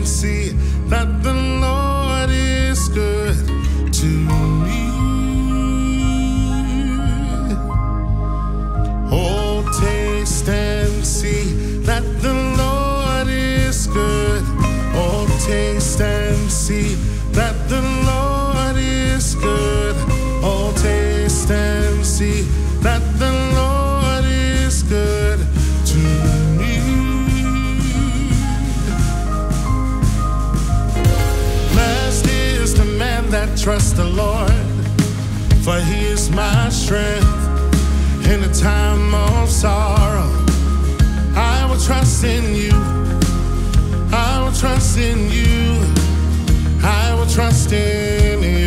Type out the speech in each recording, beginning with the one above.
and see that the Lord is good to me. Oh, taste and see that the Lord is good. Oh, taste and see that the Lord is good. Oh, taste and see that the Lord is good to me. Blessed is the man that trusts the Lord, for he is my strength in a time of sorrow. I will trust in you. I will trust in you. I will trust in you.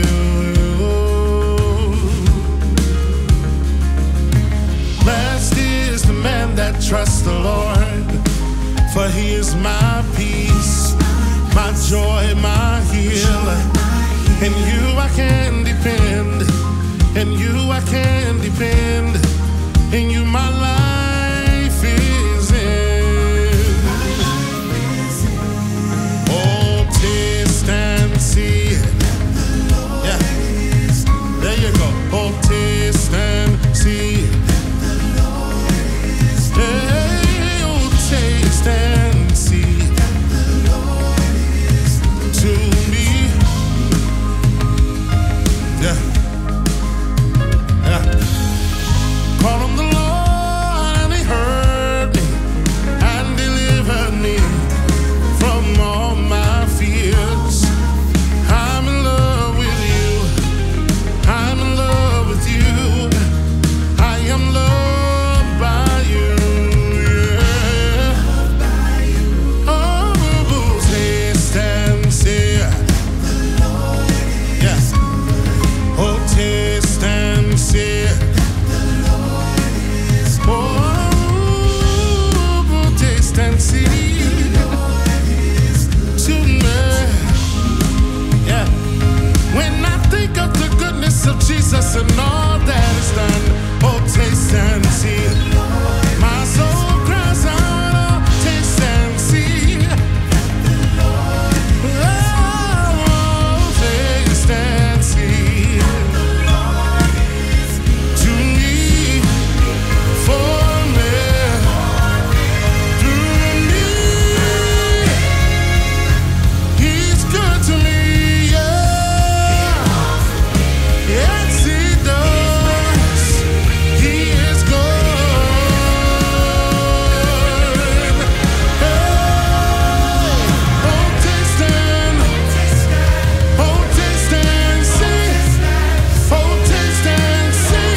Blessed is the man that trusts the Lord, for he is my peace, my joy, my healer. In you I can depend. In you I can depend. In you my life is in. Oh, taste and see. Yeah, there you go. Oh, taste and see. Hey, oh, taste and see. To me. Yeah. Yeah. Call on the Lord and he heard me and delivered me from all my fears. I'm in love with you. I'm in love with you. I am loved by you. Yeah. Oh, taste and see. Yes. Oh, taste and see. Oh, taste and see to me. Yeah. When I think of the goodness of Jesus and all that is done, oh, taste and see. My soul cries out, oh, taste and see. Oh, taste and see. To me, for me, through me, he's good to me, yeah. Yes, he does. He is good. Hey, oh, taste and see. Oh, taste and see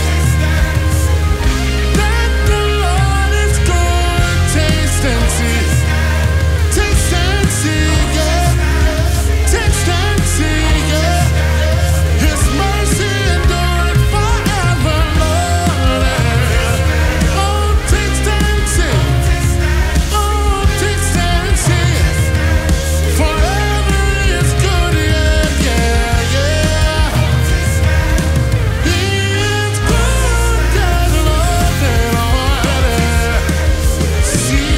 that the Lord is good. Taste and see. Taste and see, yeah. Taste and see, yeah. His mercy endured forever, Lord. Oh, taste and see. Oh, taste and see. Forever is good, yeah, yeah, yeah. He is good, God, Lord, and Lord. See,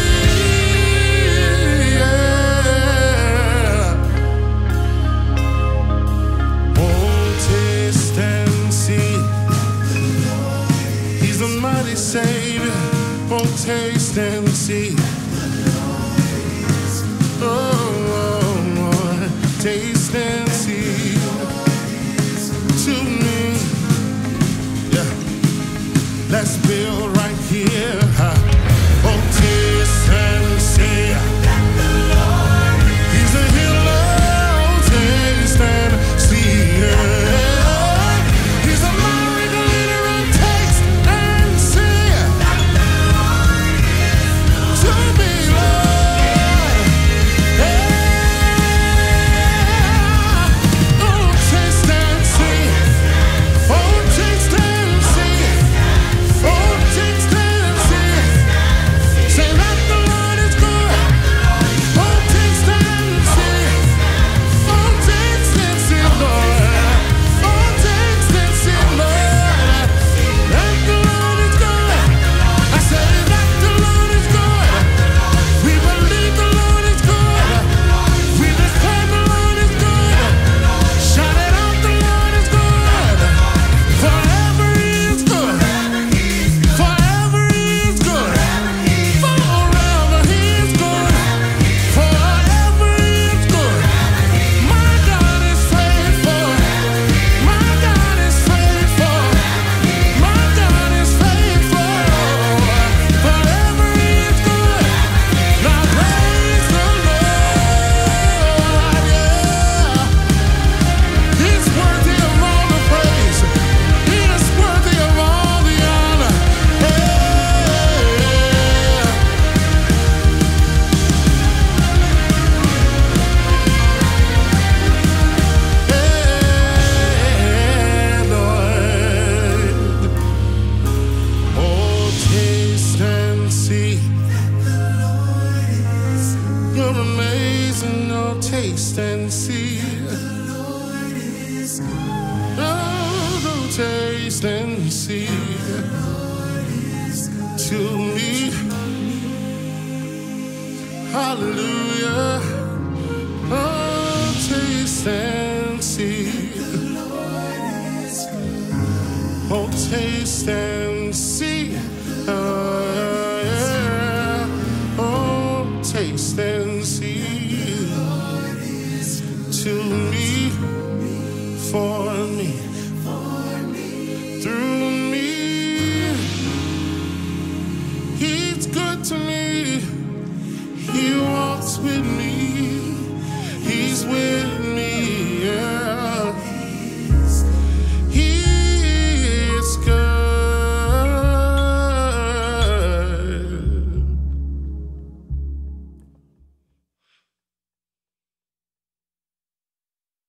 yeah. Oh, taste and see. He's a mighty Savior. Oh, taste and see. Oh, taste and see. To me. Yeah. Let's build right here. Oh, taste and see. He's a healer. Oh, taste and see. He's a miracle leader. Oh, taste and see. To me, Lord. Yeah. taste and see. Oh, taste and see. To me, hallelujah. Oh, taste and see. Oh, taste and see. Oh, yeah. Oh, taste and see. To me, for